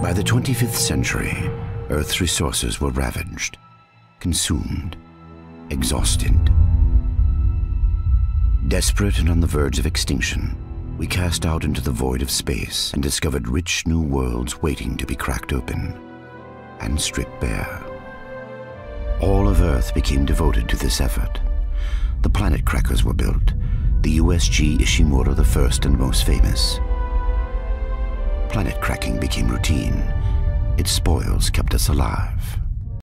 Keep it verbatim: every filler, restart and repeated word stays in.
By the twenty-fifth century, Earth's resources were ravaged, consumed, exhausted. Desperate and on the verge of extinction, we cast out into the void of space and discovered rich new worlds waiting to be cracked open and stripped bare. All of Earth became devoted to this effort. The planet crackers were built, the U S G Ishimura the first and most famous. Planet cracking became routine. Its spoils kept us alive.